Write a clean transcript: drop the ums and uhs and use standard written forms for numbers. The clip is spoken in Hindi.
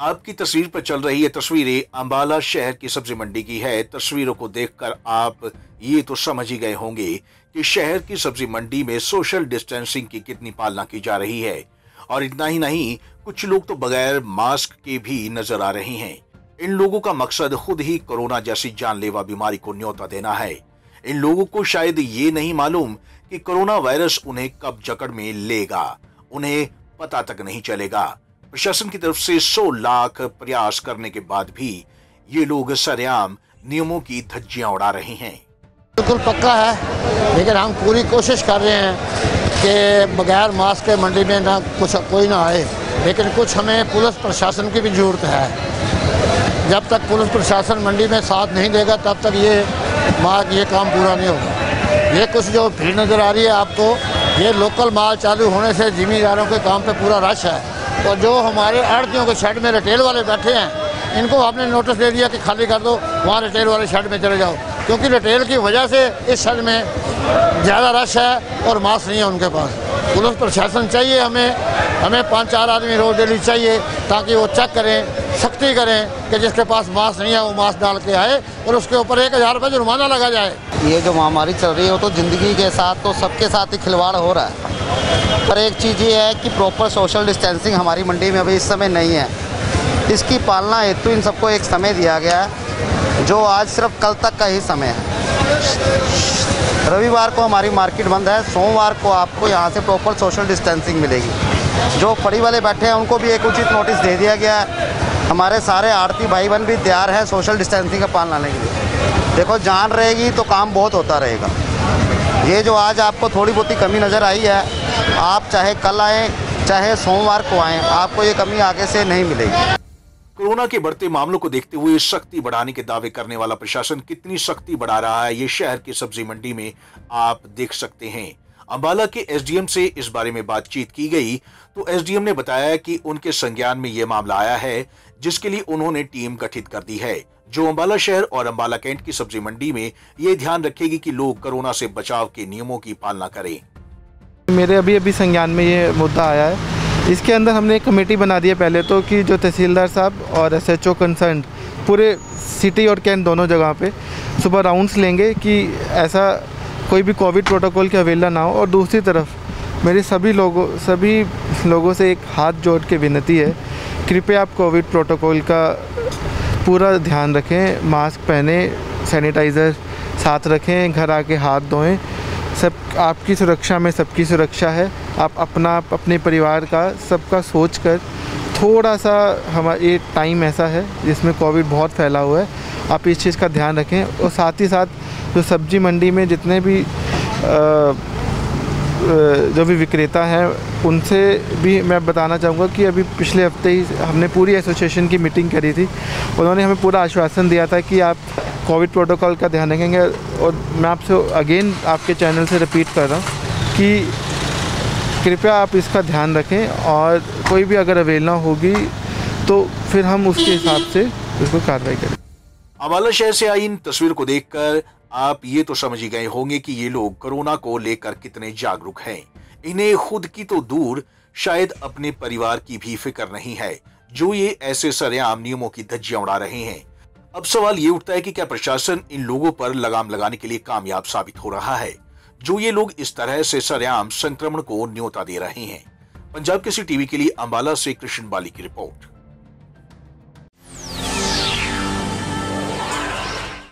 आपकी तस्वीर पर चल रही ये तस्वीरें अंबाला शहर की सब्जी मंडी की है। तस्वीरों को देखकर आप ये तो समझ ही गए होंगे कि शहर की सब्जी मंडी में सोशल डिस्टेंसिंग की कितनी पालना की जा रही है। और इतना ही नहीं, कुछ लोग तो बगैर मास्क के भी नजर आ रहे हैं। इन लोगों का मकसद खुद ही कोरोना जैसी जानलेवा बीमारी को न्योता देना है। इन लोगों को शायद ये नहीं मालूम कि कोरोना वायरस उन्हें कब जकड़ में लेगा, उन्हें पता तक नहीं चलेगा। प्रशासन की तरफ से 100 लाख प्रयास करने के बाद भी ये लोग सरेआम नियमों की धज्जियां उड़ा रहे हैं। बिल्कुल पक्का है, लेकिन हम पूरी कोशिश कर रहे हैं कि बगैर मास्क के मंडी में ना कोई ना आए। लेकिन कुछ हमें पुलिस प्रशासन की भी ज़रूरत है। जब तक पुलिस प्रशासन मंडी में साथ नहीं देगा तब तक ये काम पूरा नहीं होगा। ये कुछ जो भीड़ नज़र आ रही है आपको, ये लोकल माल चालू होने से जिम्मेदारों के काम पे पूरा रश है। और जो हमारे आड़तियों के शेड में रिटेल वाले बैठे हैं, इनको आपने नोटिस दे दिया कि खाली कर दो, वहाँ रिटेल वाले शेड में चले जाओ, क्योंकि रिटेल की वजह से इस शेड में ज़्यादा रश है और मास्क नहीं है उनके पास। पुलिस प्रशासन चाहिए हमें 5-4 आदमी रोज डेली चाहिए, ताकि वो चेक करें, सख्ती करें कि जिसके पास मास्क नहीं है वो मास्क डाल के आए और उसके ऊपर 1000 रुपये जुर्माना लगा जाए। ये जो महामारी चल रही है वो तो ज़िंदगी के साथ तो सबके साथ ही खिलवाड़ हो रहा है। पर एक चीज़ ये है कि प्रॉपर सोशल डिस्टेंसिंग हमारी मंडी में अभी इस समय नहीं है। इसकी पालना हेतु इन सबको एक समय दिया गया है, जो आज सिर्फ कल तक का ही समय है। रविवार को हमारी मार्केट बंद है, सोमवार को आपको यहाँ से प्रॉपर सोशल डिस्टेंसिंग मिलेगी। जो फड़ी वाले बैठे हैं उनको भी एक उचित नोटिस दे दिया गया है। हमारे सारे आड़ती भाई बहन भी तैयार हैं सोशल डिस्टेंसिंग का पालन लाने के लिए। देखो, जान रहेगी तो काम बहुत होता रहेगा। ये जो आज आपको थोड़ी बहुत कमी नज़र आई है, आप चाहे कल आएँ चाहे सोमवार को आएँ, आपको ये कमी आगे से नहीं मिलेगी। कोरोना के बढ़ते मामलों को देखते हुए सख्ती बढ़ाने के दावे करने वाला प्रशासन कितनी सख्ती बढ़ा रहा है, ये शहर की सब्जी मंडी में आप देख सकते हैं। अंबाला के एसडीएम से इस बारे में बातचीत की गई तो एसडीएम ने बताया कि उनके संज्ञान में यह मामला आया है, जिसके लिए उन्होंने टीम गठित कर दी है, जो अंबाला शहर और अंबाला कैंट की सब्जी मंडी में ये ध्यान रखेगी कि लोग कोरोना से बचाव के नियमों की पालना करें। मेरे अभी संज्ञान में ये मुद्दा आया है। इसके अंदर हमने एक कमेटी बना दी है पहले तो, कि जो तहसीलदार साहब और एसएचओ कंसर्न पूरे सिटी और कैंट दोनों जगह पे सुबह राउंड्स लेंगे कि ऐसा कोई भी कोविड प्रोटोकॉल की अवहेलना ना हो। और दूसरी तरफ मेरे सभी लोगों से एक हाथ जोड़ के विनती है, कृपया आप कोविड प्रोटोकॉल का पूरा ध्यान रखें, मास्क पहने, सैनिटाइज़र साथ रखें, घर आके हाथ धोएं। सब आपकी सुरक्षा में सबकी सुरक्षा है। आप अपने परिवार का सबका सोच कर थोड़ा सा, ये टाइम ऐसा है जिसमें कोविड बहुत फैला हुआ है, आप इस चीज़ का ध्यान रखें। और साथ ही साथ जो सब्जी मंडी में जितने भी जो भी विक्रेता हैं उनसे भी मैं बताना चाहूँगा कि अभी पिछले हफ्ते ही हमने पूरी एसोसिएशन की मीटिंग करी थी। उन्होंने हमें पूरा आश्वासन दिया था कि आप कोविड प्रोटोकॉल का ध्यान रखेंगे। और मैं आपसे अगेन आपके चैनल से रिपीट कर रहा हूँ कि कृपया आप इसका ध्यान रखें, और कोई भी अगर अवहेलना होगी तो फिर हम उसके हिसाब से उसको कार्रवाई करें। अंबाला शहर से आई इन तस्वीर को देखकर आप ये तो समझ ही गए होंगे कि ये लोग कोरोना को लेकर कितने जागरूक हैं। इन्हें खुद की तो दूर, शायद अपने परिवार की भी फिक्र नहीं है, जो ये ऐसे सरेआम नियमों की धज्जियां उड़ा रहे हैं। अब सवाल ये उठता है कि क्या प्रशासन इन लोगों पर लगाम लगाने के लिए कामयाब साबित हो रहा है, जो ये लोग इस तरह से सरेआम संक्रमण को न्योता दे रहे हैं। पंजाब केसरी टीवी के लिए अंबाला से कृष्ण बाली की रिपोर्ट।